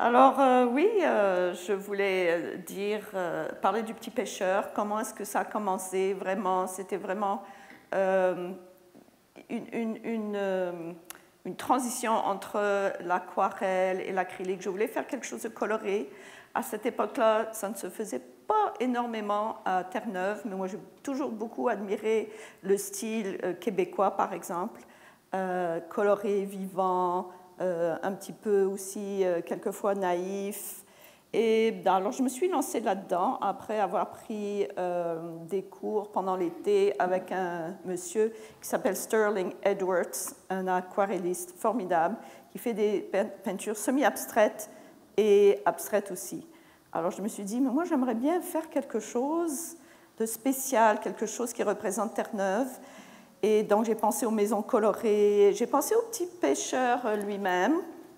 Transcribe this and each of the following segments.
Alors oui, je voulais parler du petit pêcheur. Comment est-ce que ça a commencé vraiment? C'était vraiment euh, une transition entre l'aquarelle et l'acrylique. Je voulais faire quelque chose de coloré. À cette époque-là, ça ne se faisait pas énormément à Terre-Neuve, mais moi j'ai toujours beaucoup admiré le style québécois, par exemple, coloré, vivant, un petit peu aussi quelquefois naïf. Et alors je me suis lancée là-dedans après avoir pris des cours pendant l'été avec un monsieur qui s'appelle Sterling Edwards, un aquarelliste formidable qui fait des peintures semi-abstraites et abstraites aussi. Alors je me suis dit, mais moi j'aimerais bien faire quelque chose de spécial, quelque chose qui représente Terre-Neuve. Et donc j'ai pensé aux maisons colorées, j'ai pensé au petit pêcheur lui-même.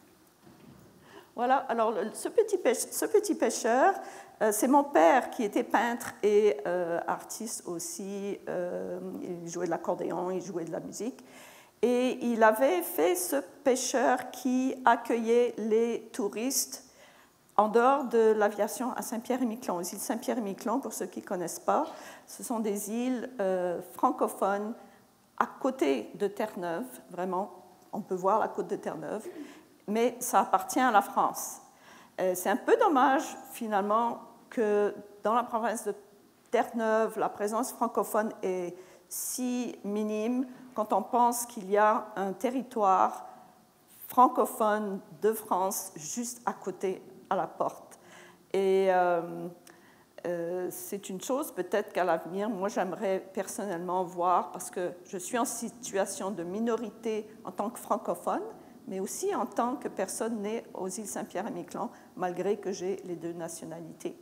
Voilà, alors ce petit pêcheur, c'est mon père qui était peintre et artiste aussi. Il jouait de l'accordéon, il jouait de la musique. Et il avait fait ce pêcheur qui accueillait les touristes en dehors de l'aviation à Saint-Pierre-et-Miquelon. Les îles Saint-Pierre-et-Miquelon, pour ceux qui ne connaissent pas, ce sont des îles francophones à côté de Terre-Neuve, vraiment, on peut voir la côte de Terre-Neuve, mais ça appartient à la France. C'est un peu dommage, finalement, que dans la province de Terre-Neuve, la présence francophone est si minime quand on pense qu'il y a un territoire francophone de France juste à côté, à la porte. Et c'est une chose peut-être qu'à l'avenir, moi j'aimerais personnellement voir, parce que je suis en situation de minorité en tant que francophone, mais aussi en tant que personne née aux îles Saint-Pierre-et-Miquelon, malgré que j'ai les deux nationalités.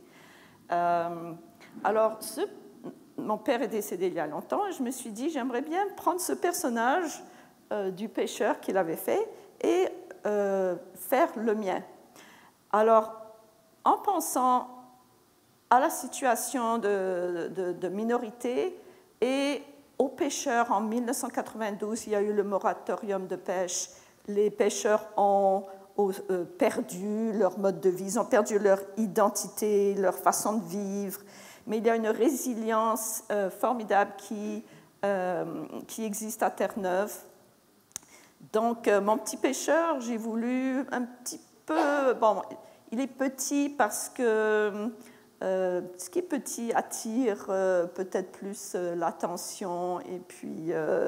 Alors, mon père est décédé il y a longtemps, et je me suis dit, j'aimerais bien prendre ce personnage du pêcheur qu'il avait fait et faire le mien. Alors, en pensant à la situation de minorité et aux pêcheurs en 1992, il y a eu le moratorium de pêche. Les pêcheurs ont perdu leur mode de vie, ils ont perdu leur identité, leur façon de vivre, mais il y a une résilience formidable qui existe à Terre-Neuve. Donc, mon petit pêcheur, j'ai voulu un petit peu... Bon, il est petit parce que ce qui est petit attire peut-être plus l'attention et puis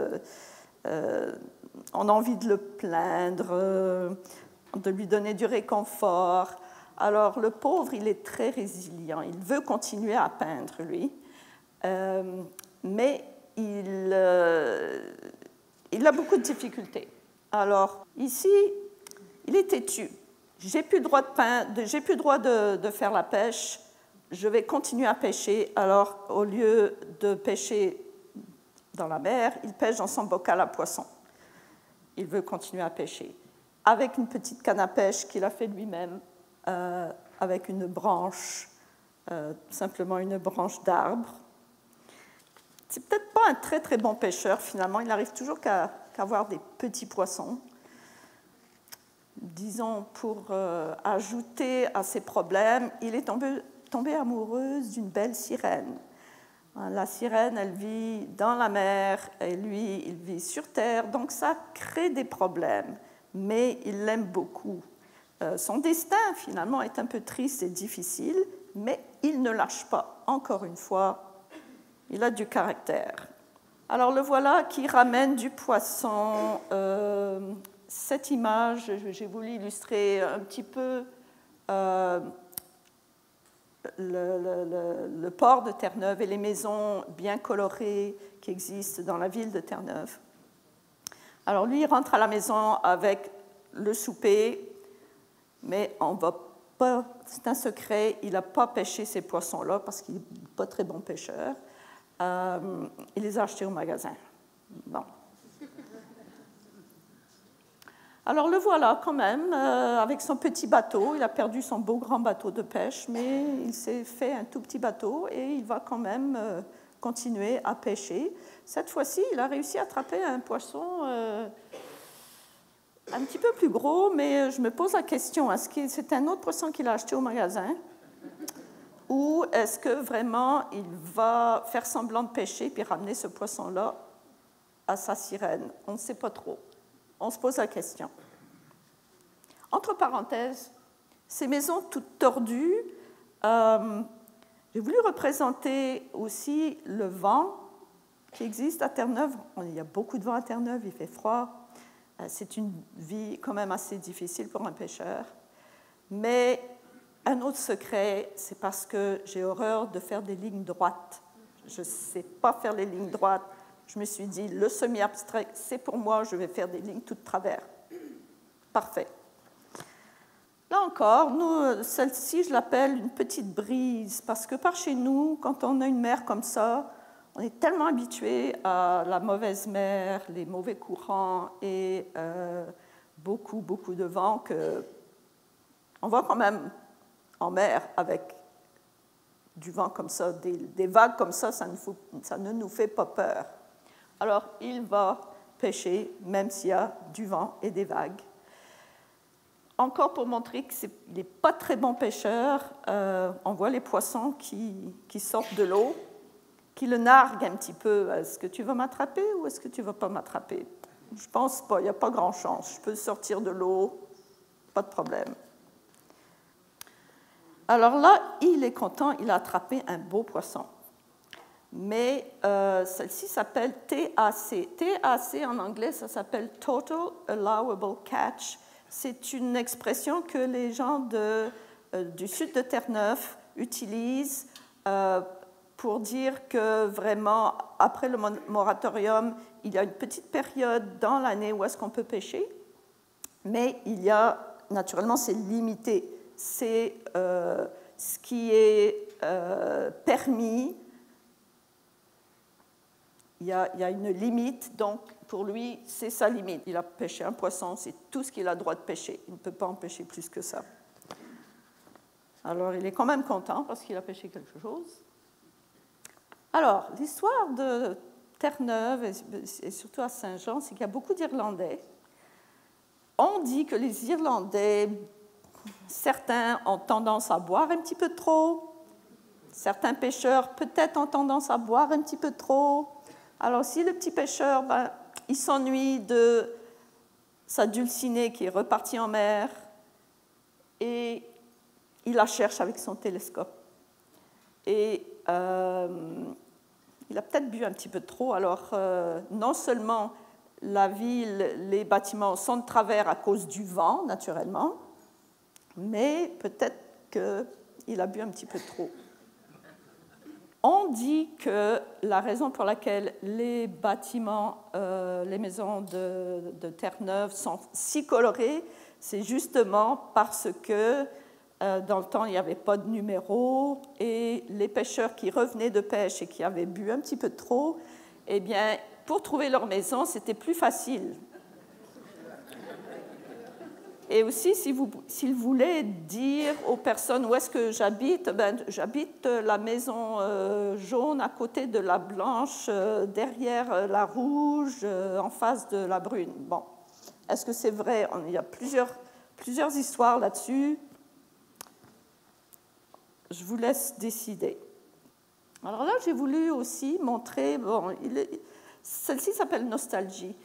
on a envie de le plaindre, de lui donner du réconfort. Alors, le pauvre, il est très résilient. Il veut continuer à peindre, lui, mais il a beaucoup de difficultés. Alors, ici, il est têtu. J'ai plus le droit de peindre, j'ai plus le droit de faire la pêche. Je vais continuer à pêcher. Alors, au lieu de pêcher dans la mer, il pêche dans son bocal à poissons. Il veut continuer à pêcher. Avec une petite canne à pêche qu'il a fait lui-même, avec une branche, simplement une branche d'arbre. C'est peut-être pas un très très bon pêcheur finalement. Il n'arrive toujours qu'à avoir des petits poissons. Disons, pour ajouter à ses problèmes, il est tombé amoureuse d'une belle sirène. La sirène, elle vit dans la mer et lui, il vit sur terre, donc ça crée des problèmes, mais il l'aime beaucoup. Son destin, finalement, est un peu triste et difficile, mais il ne lâche pas. Encore une fois, il a du caractère. Alors le voilà qui ramène du poisson. Cette image, j'ai voulu illustrer un petit peu le port de Terre-Neuve et les maisons bien colorées qui existent dans la ville de Terre-Neuve. Alors lui, il rentre à la maison avec le souper, mais on va pas, c'est un secret, il n'a pas pêché ces poissons-là parce qu'il n'est pas très bon pêcheur. Il les a achetés au magasin. Bon. Alors le voilà quand même, avec son petit bateau. Il a perdu son beau grand bateau de pêche, mais il s'est fait un tout petit bateau et il va quand même continuer à pêcher. Cette fois-ci, il a réussi à attraper un poisson un petit peu plus gros, mais je me pose la question, est-ce que c'est un autre poisson qu'il a acheté au magasin ou est-ce que vraiment il va faire semblant de pêcher puis ramener ce poisson-là à sa sirène? On ne sait pas trop. On se pose la question. Entre parenthèses, ces maisons toutes tordues, j'ai voulu représenter aussi le vent qui existe à Terre-Neuve. Il y a beaucoup de vent à Terre-Neuve, il fait froid. C'est une vie quand même assez difficile pour un pêcheur. Mais un autre secret, c'est parce que j'ai horreur de faire des lignes droites. Je ne sais pas faire les lignes droites. Je me suis dit, le semi-abstrait, c'est pour moi, je vais faire des lignes toutes travers. Parfait. Là encore, nous, celle-ci, je l'appelle une petite brise, parce que par chez nous, quand on a une mer comme ça, on est tellement habitué à la mauvaise mer, les mauvais courants et beaucoup, beaucoup de vent qu'on va quand même en mer avec du vent comme ça, des vagues comme ça, ça ne nous fait pas peur. Alors, il va pêcher, même s'il y a du vent et des vagues. Encore pour montrer qu'il n'est pas très bon pêcheur, on voit les poissons qui sortent de l'eau, qui le narguent un petit peu. Est-ce que tu vas m'attraper ou est-ce que tu ne vas pas m'attraper? Je ne pense pas, il n'y a pas grand chance. Je peux sortir de l'eau, pas de problème. Alors là, il est content, il a attrapé un beau poisson. Mais celle-ci s'appelle TAC. TAC en anglais, ça s'appelle Total Allowable Catch. C'est une expression que les gens du sud de Terre-Neuve utilisent pour dire que vraiment, après le moratorium, il y a une petite période dans l'année où est-ce qu'on peut pêcher, mais il y a, naturellement, c'est limité. C'est ce qui est permis. Il y a une limite, donc pour lui, c'est sa limite. Il a pêché un poisson, c'est tout ce qu'il a le droit de pêcher. Il ne peut pas en pêcher plus que ça. Alors, il est quand même content parce qu'il a pêché quelque chose. Alors, l'histoire de Terre-Neuve, et surtout à Saint-Jean, c'est qu'il y a beaucoup d'Irlandais. On dit que les Irlandais, certains ont tendance à boire un petit peu trop. Certains pêcheurs, peut-être, ont tendance à boire un petit peu trop. Alors, si le petit pêcheur, il s'ennuie de sa dulcinée qui est repartie en mer et il la cherche avec son télescope. Et il a peut-être bu un petit peu trop. Alors, non seulement la ville, les bâtiments sont de travers à cause du vent, naturellement, mais peut-être qu'il a bu un petit peu trop. On dit que la raison pour laquelle les bâtiments, les maisons de Terre-Neuve sont si colorées, c'est justement parce que dans le temps, il n'y avait pas de numéros et les pêcheurs qui revenaient de pêche et qui avaient bu un petit peu trop, eh bien, pour trouver leur maison, c'était plus facile. Et aussi, s'ils voulaient dire aux personnes où est-ce que j'habite, j'habite la maison jaune à côté de la blanche, derrière la rouge, en face de la brune. Bon, est-ce que c'est vrai? Il y a plusieurs histoires là-dessus. Je vous laisse décider. Alors là, j'ai voulu aussi montrer, celle-ci s'appelle Nostalgie.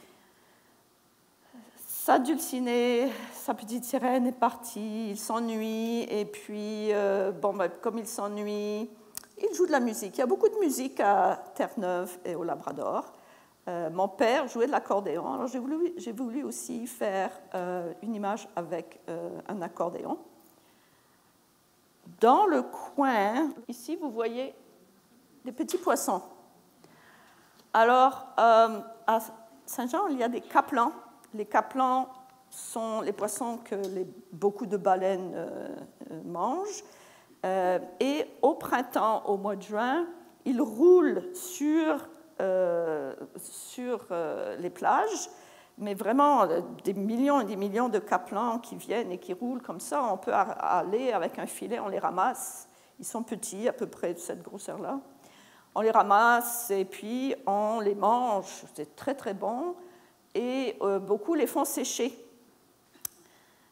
Sa dulcinée, sa petite sirène est partie, il s'ennuie, et puis, comme il s'ennuie, il joue de la musique. Il y a beaucoup de musique à Terre-Neuve et au Labrador. Mon père jouait de l'accordéon, alors j'ai voulu aussi faire une image avec un accordéon. Dans le coin, ici, vous voyez des petits poissons. Alors, à Saint-Jean, il y a des caplans. Les caplans sont les poissons que beaucoup de baleines mangent. Et au printemps, au mois de juin, ils roulent sur les plages, mais vraiment des millions et des millions de caplans qui viennent et qui roulent comme ça. On peut aller avec un filet, on les ramasse. Ils sont petits, à peu près de cette grosseur-là. On les ramasse et puis on les mange. C'est très, très bon. Et beaucoup les font sécher.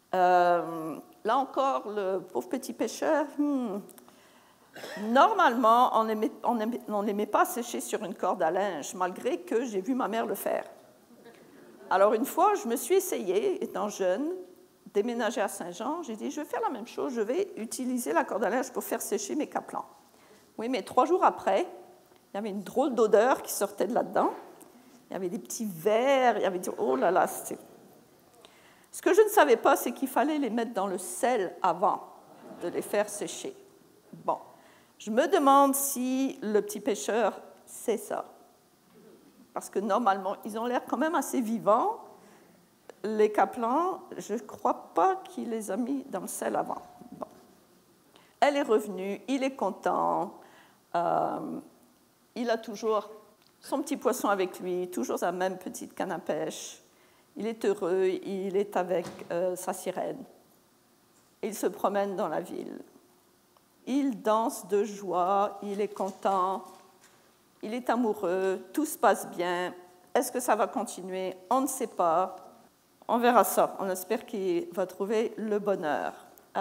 Là encore, le pauvre petit pêcheur, normalement, on ne les met pas sécher sur une corde à linge, malgré que j'ai vu ma mère le faire. Alors une fois, je me suis essayée, étant jeune, déménager à Saint-Jean, j'ai dit, je vais faire la même chose, je vais utiliser la corde à linge pour faire sécher mes caplans. Oui, mais 3 jours après, il y avait une drôle d'odeur qui sortait de là-dedans. Il y avait des petits vers, il y avait dit, oh là là, c'était... Ce que je ne savais pas, c'est qu'il fallait les mettre dans le sel avant de les faire sécher. Bon, je me demande si le petit pêcheur sait ça. Parce que normalement, ils ont l'air quand même assez vivants. Les caplans, je ne crois pas qu'il les a mis dans le sel avant. Bon. Elle est revenue, il est content. Il a toujours son petit poisson avec lui, toujours sa même petite canne à pêche. Il est heureux, il est avec sa sirène. Il se promène dans la ville. Il danse de joie, il est content, il est amoureux, tout se passe bien. Est-ce que ça va continuer? On ne sait pas. On verra ça. On espère qu'il va trouver le bonheur.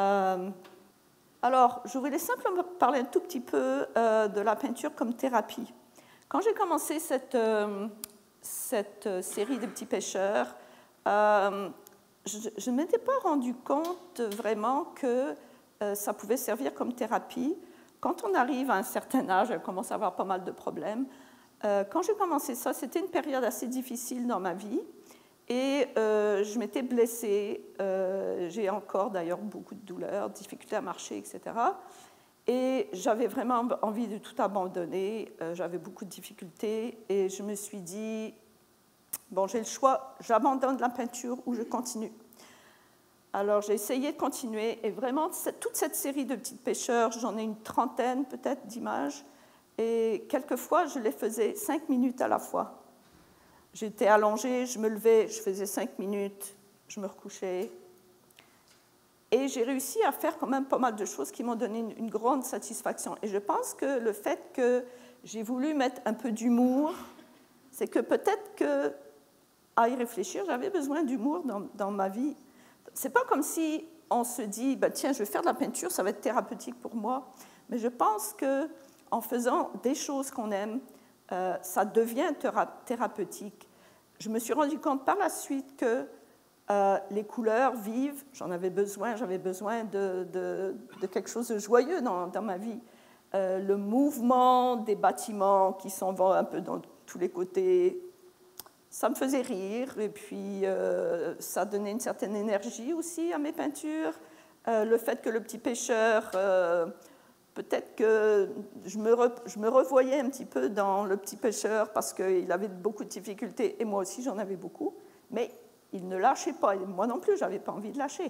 Alors, je voulais simplement parler un tout petit peu de la peinture comme thérapie. Quand j'ai commencé cette série de petits pêcheurs, je ne m'étais pas rendu compte vraiment que ça pouvait servir comme thérapie. Quand on arrive à un certain âge, elle commence à avoir pas mal de problèmes. Quand j'ai commencé ça, c'était une période assez difficile dans ma vie et je m'étais blessée. J'ai encore d'ailleurs beaucoup de douleurs, difficultés à marcher, etc. Et j'avais vraiment envie de tout abandonner. J'avais beaucoup de difficultés et je me suis dit, bon, j'ai le choix, j'abandonne la peinture ou je continue. Alors, j'ai essayé de continuer, et vraiment, toute cette série de petits pêcheurs, j'en ai une trentaine peut-être d'images, et quelquefois, je les faisais 5 minutes à la fois. J'étais allongée, je me levais, je faisais 5 minutes, je me recouchais. Et j'ai réussi à faire quand même pas mal de choses qui m'ont donné une grande satisfaction. Et je pense que le fait que j'ai voulu mettre un peu d'humour, c'est que peut-être qu'à y réfléchir, j'avais besoin d'humour dans ma vie. C'est pas comme si on se dit, ben, tiens, je vais faire de la peinture, ça va être thérapeutique pour moi. Mais je pense qu'en faisant des choses qu'on aime, ça devient thérapeutique. Je me suis rendu compte par la suite que les couleurs vives, j'avais besoin de quelque chose de joyeux dans ma vie. Le mouvement des bâtiments qui s'en vont un peu dans tous les côtés, ça me faisait rire, et puis ça donnait une certaine énergie aussi à mes peintures. Le fait que le petit pêcheur, peut-être que je me revoyais un petit peu dans le petit pêcheur parce qu'il avait beaucoup de difficultés, et moi aussi j'en avais beaucoup, mais il ne lâchait pas, et moi non plus, je n'avais pas envie de lâcher.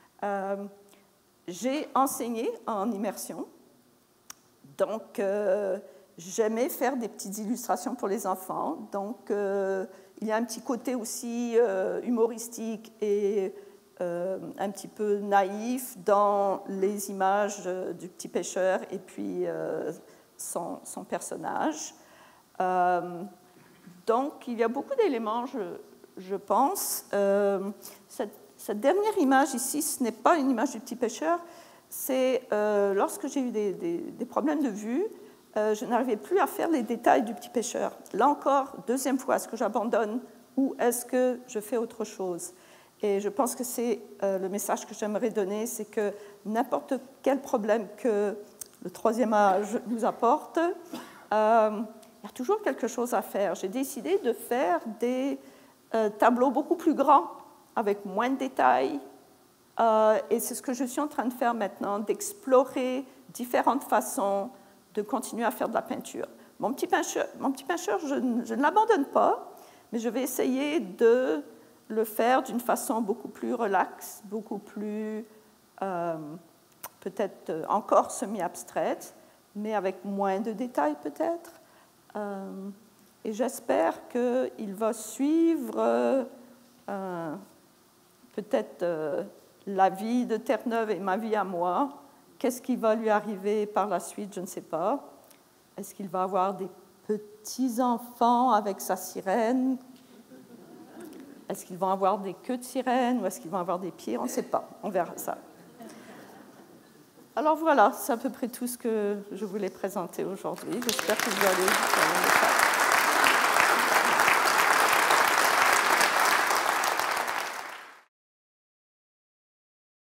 J'ai enseigné en immersion, donc j'aimais faire des petites illustrations pour les enfants, donc il y a un petit côté aussi humoristique et un petit peu naïf dans les images du petit pêcheur et puis son personnage. Donc il y a beaucoup d'éléments, je pense. Cette dernière image ici, ce n'est pas une image du petit pêcheur, c'est lorsque j'ai eu des problèmes de vue, je n'arrivais plus à faire les détails du petit pêcheur. Là encore, deuxième fois, est-ce que j'abandonne ou est-ce que je fais autre chose? Et je pense que c'est le message que j'aimerais donner, c'est que n'importe quel problème que le troisième âge nous apporte, il y a toujours quelque chose à faire. J'ai décidé de faire des tableaux beaucoup plus grands, avec moins de détails, et c'est ce que je suis en train de faire maintenant, d'explorer différentes façons de continuer à faire de la peinture. Mon petit pêcheur, je ne l'abandonne pas, mais je vais essayer de le faire d'une façon beaucoup plus relaxe, beaucoup plus peut-être encore semi-abstraite, mais avec moins de détails peut-être. Et j'espère qu'il va suivre peut-être la vie de Terre-Neuve et ma vie à moi. Qu'est-ce qui va lui arriver par la suite, je ne sais pas. Est-ce qu'il va avoir des petits-enfants avec sa sirène? Est-ce qu'ils vont avoir des queues de sirène ou est-ce qu'ils vont avoir des pieds? On ne sait pas, on verra ça. Alors voilà, c'est à peu près tout ce que je voulais présenter aujourd'hui. J'espère que vous allez aimer ça.